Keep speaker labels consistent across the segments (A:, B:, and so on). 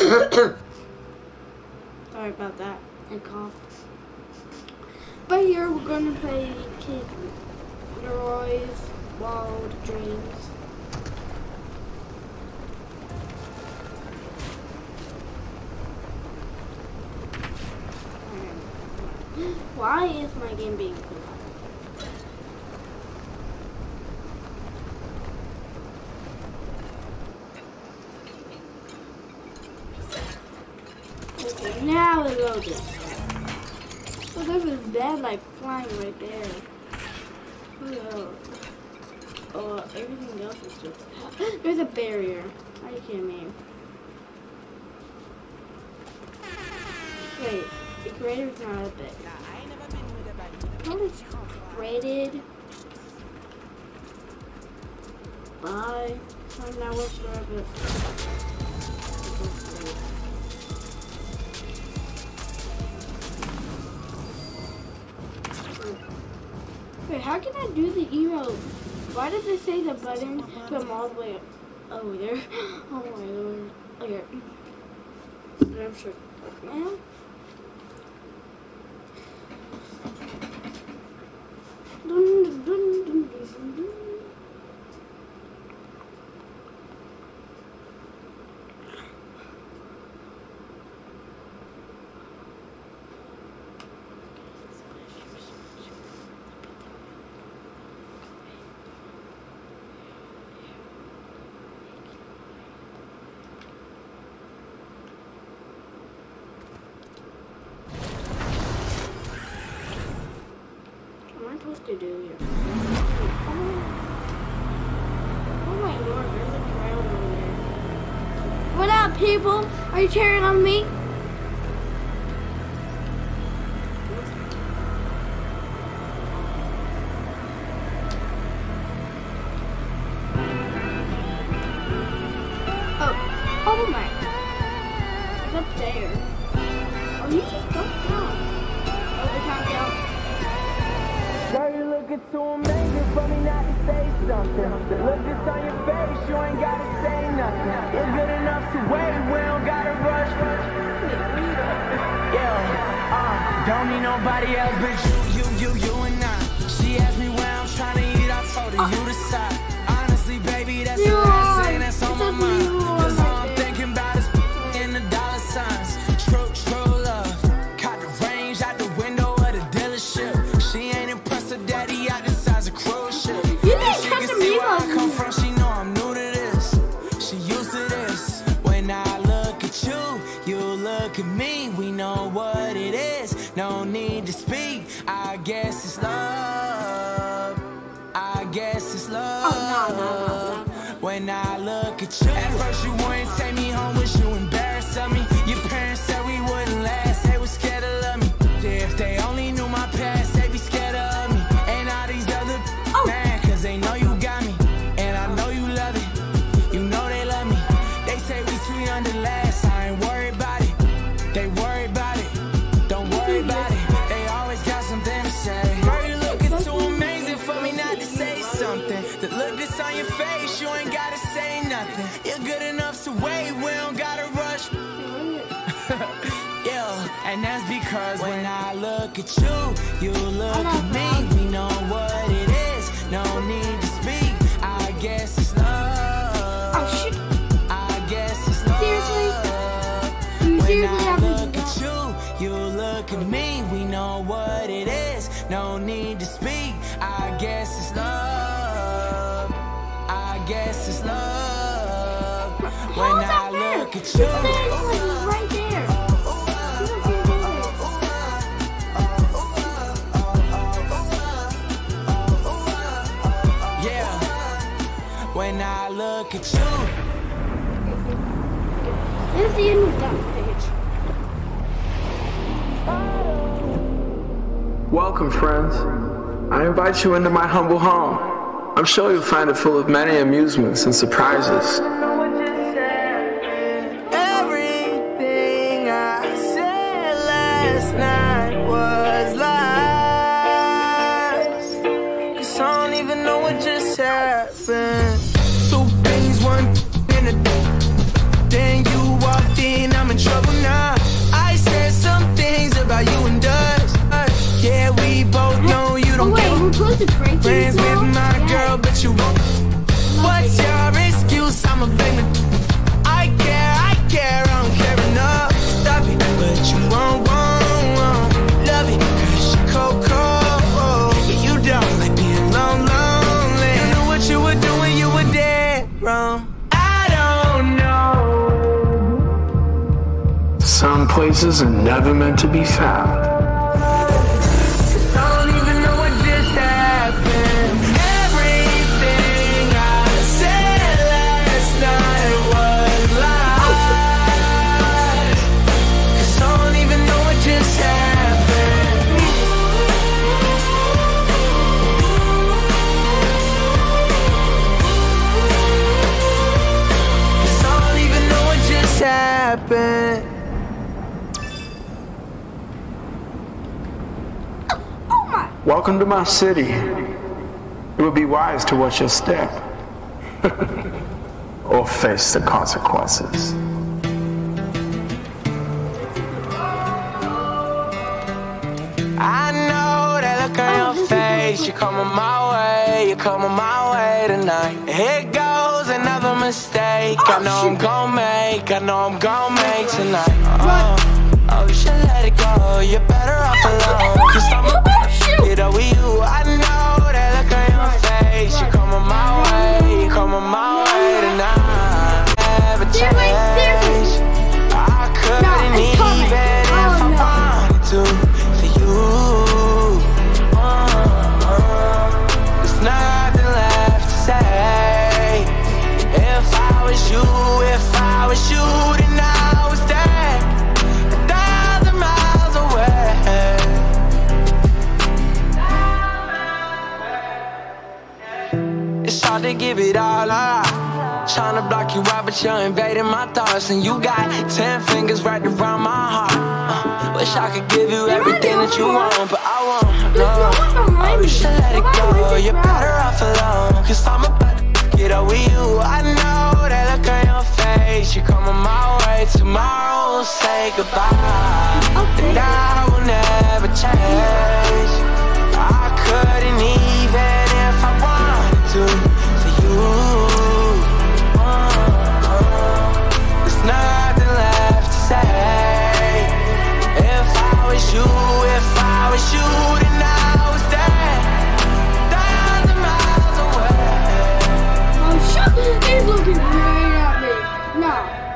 A: Sorry about that. I coughed. But here we're gonna play Kid Leroy's Wild Dreams. Why is my game being so loud? Okay, now it's loaded. So there's a bed like flying right there. Oh, everything else is just... There's a barrier. Are you kidding me? Wait, the creator's not a bit. What is created by now what's forever. Wait, how can I do the email? Why does it say the button from all the way over there? Oh my lord. Okay. I'm sure. Now. Dun, dun, dun, dun, dun, dun. To do here. Oh my lord, there's a crowd over there. What up, people? Are you cheering on me? Oh my. It's up there. Oh, you just jumped down. Oh, the countdown.
B: Girl, you looking too amazing for me not to say something. The look that's on your face, you ain't gotta say nothing. You're good enough to wait, we don't gotta rush. Yeah, don't need nobody else but you and I. She asked me where I'm trying to eat, I told her you decide. Honestly, baby, that's the last thing that's on my mind. Cause all I'm thinking about is in the dollar signs. True love. Caught the range out the window of the dealership. She ain't impressed her daddy out the size of cruise ship.
A: You didn't
B: She
A: catch
B: can
A: a
B: see
A: meme
B: where I
A: of
B: come
A: me.
B: from, she know I'm new to this. She used to this. When I look at you, you look at me. We know what it is, no need to speak. I guess it's love. I guess it's love.
A: Oh, no.
B: When I look at you, at first you wouldn't take me home, was you embarrassed of me? Your parents said we wouldn't last, they was scared to love me. Yeah, if they only knew my past, they'd be scared of me. And all these other man, cause they know you got me. And I know you love it, you know they love me. They say we too young to last, I ain't worried about it. They worry about it, don't worry about it. They always got something to say. Girl, you looking too amazing for me not to say something. The look that's on your face, you ain't gotta say nothing. You're good enough to wait, we don't gotta rush. Yeah, and that's because when I look at you, you look at me. We know what it is, no need to speak. I guess it's love.
A: Oh shit.
B: I guess it's love.
A: Seriously? You
B: When
A: seriously
B: I
A: have to do
B: look
A: that?
B: at you, you look at me. We know what it is, no need to speak. I guess it's love. I guess it's love. When I look at you.
A: Right there.
B: Yeah, when I look at you.
A: This is the end of that page.
C: Welcome, friends. I invite you into my humble home. I'm sure you'll find it full of many amusements and surprises.
B: Everything I said last night was lies. 'Cause I don't even know what just happened. Two things, one in a day. Then you walked in, I'm
A: the crazy
B: Friends with my girl, but you won't. What's your excuse? I'm a blame it. I care, I don't care enough. Stop it, but you won't. Love it, cause you cold. Yeah, you don't like being lonely. You knew what you were doing, you were dead wrong. I don't know.
C: Some places are never meant to be found. Welcome to my city. It would be wise to watch your step or face the consequences.
B: I know that look on your face. You're coming my way tonight. Here goes another mistake. I know I'm gon' make tonight. Oh, you should let it go. You're better off alone. Cause I'm a get over you. I know that look on your face. You're coming my way tonight. Never change. I couldn't even if I wanted to for you. There's nothing left to say. If I was you, then I was there 1,000 miles away. It's hard to give it all up. Tryna block you out, but you're invading my thoughts. And you got 10 fingers right around my heart. Wish I could give you everything that you want, but I won't. No. Oh, you should let it go. You're better off alone. Cause I'm about to get over you. I know that look on your face. You're coming my way tomorrow. We'll say goodbye. And I will never change. I couldn't even if I wanted to for you. There's nothing left to say. If I was you, then I was there 1,000 miles away.
A: Oh, shut! He's looking right at me. No.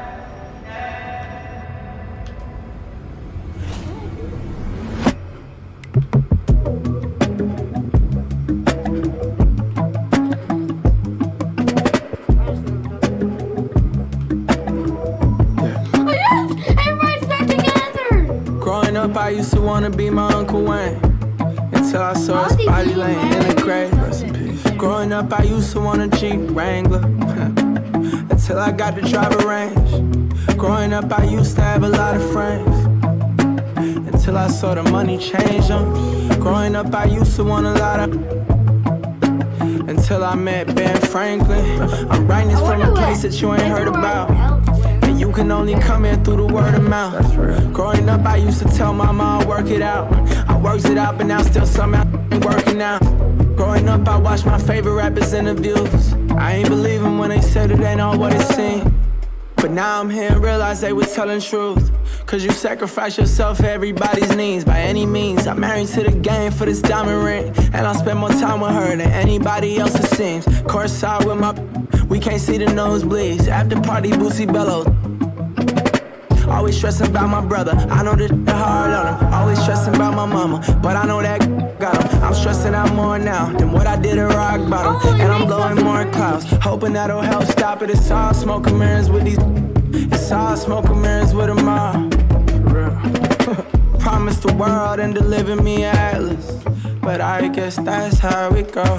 B: Up, I used to wanna be my Uncle Wayne until I saw his body laying in the grave. Growing up, I used to want a Jeep Wrangler until I got to drive a range. Growing up, I used to have a lot of friends until I saw the money change them. Growing up, I used to want a lot of until I met Ben Franklin. I'm writing this from a place that you ain't heard about. You can only come in through the word of mouth. Growing up, I used to tell my mom, work it out. I worked it out, but now still somehow ain't working out. Growing up, I watched my favorite rappers' interviews. I ain't believe them when they said it ain't all what it seemed. But now I'm here and realize they was telling truth. Cause you sacrifice yourself for everybody's needs. By any means, I'm married to the game for this diamond ring. And I spend more time with her than anybody else it seems. Courtside with my we can't see the nosebleeds. After party, Boosie bellows. Always stressing about my brother. I know this hard on him. Always stressing about my mama, but I know that got him. I'm stressing out more now than what I did at rock bottom. And I'm blowing more clouds, hoping that'll help stop it. It's all smoke and mirrors with these. It's all smoke and mirrors with them all. Promised the world and delivered me an atlas, but I guess that's how it go.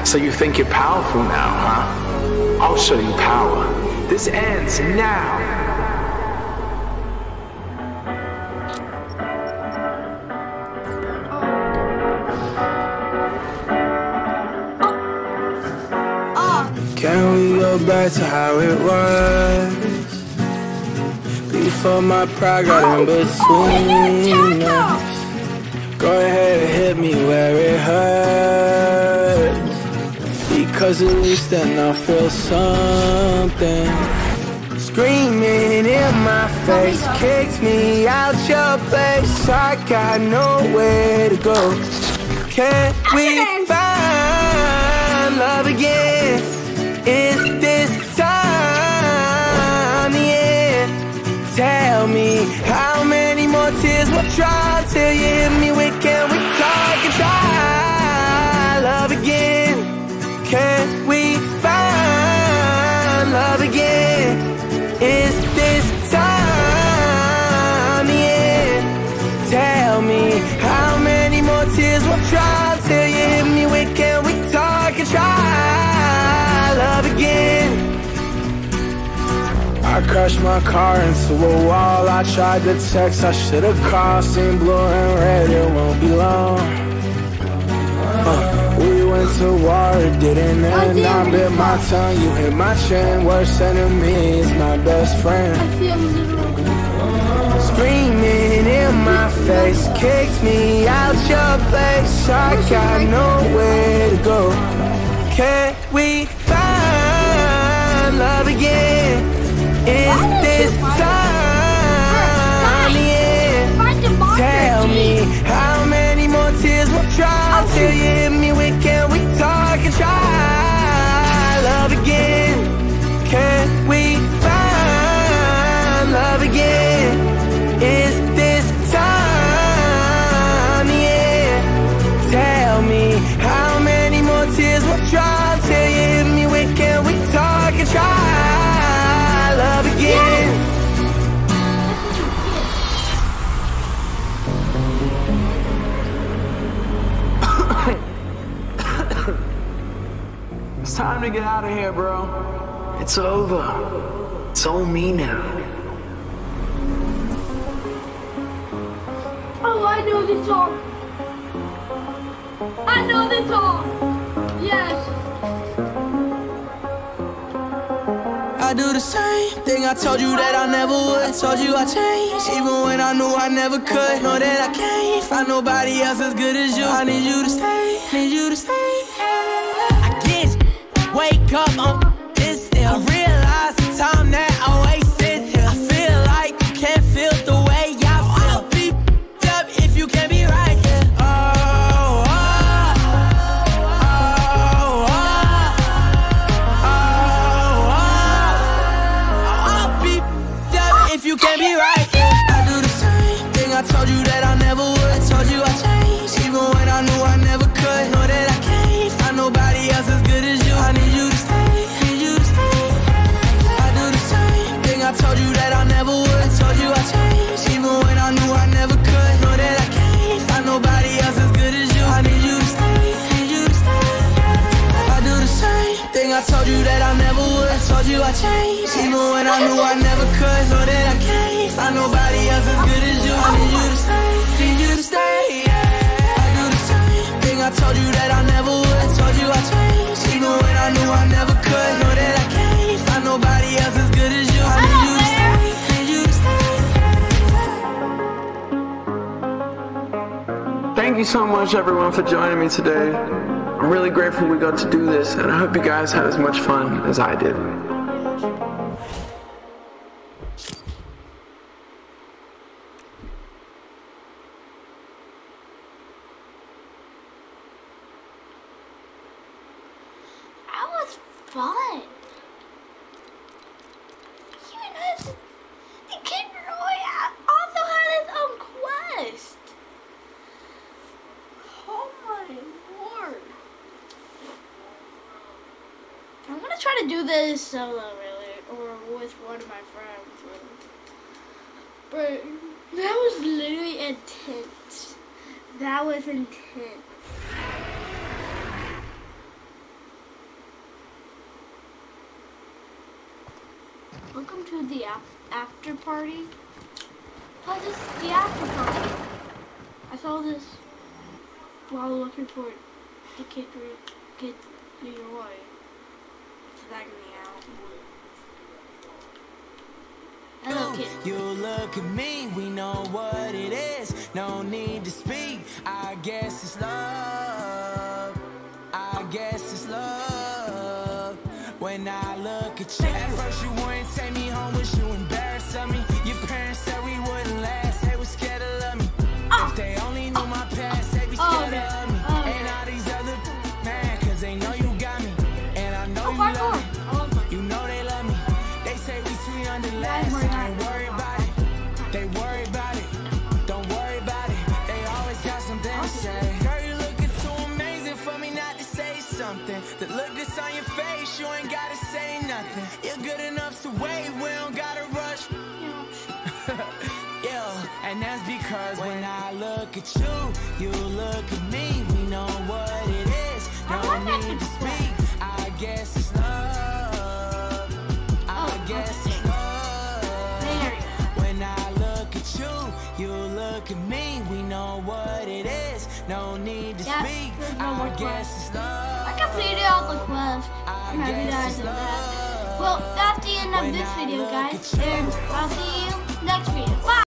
C: So you think you're powerful now, huh? I'll show you power. This ends now.
B: Can we go back to how it was? Before my pride got in between us. Go ahead and hit me where it hurts, because at least then I'll feel something. Screaming in my face, kicked me out your place. I got nowhere to go. Can we find love again? Is this time the end? Tell me how many more tears will dry till you hit me with, can we talk and try love again? Can we find love again? Is this time the end? Tell me how many more tears will dry till you hit me with, can we talk and try love again? I crashed my car into a wall. I tried to text, I should've called. Seen blue and red, it won't be long. We went to war, it didn't end. I bit my tongue, you hit my chin. Worst enemy is my best friend. Screaming in my face, kicked me out your place. I got nowhere to go. Can we find love again? Is this time the end? Tell me how many more tears will dry till you hit me with, can we talk and try love again? Can we find love again? Is this time the end? Tell me how many more tears will dry till you hit me with, can we talk and try love again?
C: It's time to get out of here, bro. It's over. It's all me now.
A: Oh, I know this song. I know this song. Yes.
B: I do the same thing I told you that I never would. I told you I changed, even when I knew I never could. Know that I can't find nobody else as good as you. I need you to stay, need you to stay. I get wake up on this still. I realize the time that I wasted here. I feel like you can't feel the way I feel. I'll be up if you can't be right here. You can't be right, yeah. I do the same thing I told you that I never would. I told you I changed, even when I knew I never could. Know that I can't find nobody else as good as you. I need you to stay, need you to stay. I do the same thing I told you that I never would. I told you I changed, even when I knew I never could. Know that I can't find nobody else as good as you. I need you to stay, need you to stay. I do the same thing I told you that I never would. I told you I changed, even when I knew I never could. Know that I can't find nobody else as good as you. I need you to stay, need you to stay, yeah. I do the same thing I told you that I never would. I told you I changed, even when I knew I never could. Know that I can't find nobody else as good as you. I need you to stay, need you to stay.
C: Thank you so much, everyone, for joining me today. I'm really grateful we got to do this, and I hope you guys had as much fun as I did.
A: That was fun. The Kid Roy also had his own quest. Oh my lord. I'm gonna try to do this solo, really, or with one of my friends. But that was literally intense. That was intense. Welcome to the after party. Oh, this is the after party. I saw this while looking for the kid Leroy. Flag me out. Hello, kid.
B: You look at me, we know what it is. No need to speak. I guess it's love. I guess it's love. When I look at you, at first you wouldn't take me home, was you embarrassed of me? Your parents said we wouldn't last, they were scared to love me. If they only knew my past, they'd be scared of me. And all these other man, cause they know you got me. And I know you love me. You know they love me. They say we sweet under last. I ain't worried about it. They worry about it. Don't worry about it. They always got something to say. Girl, you looking too amazing for me not to say something. The look that's on your face, you ain't gotta say nothing. You're good enough to wait, we don't gotta rush. Yeah, and that's because when I look at you, you look at me. We know what it is. No need to speak. I guess it's love. I guess it's love. When I look at you, you look at me. We know what it is. No need to speak. I guess it's love.
A: I completed all the quests. I'm happy that I did that. Well, that's the end of this video, guys. And I'll see you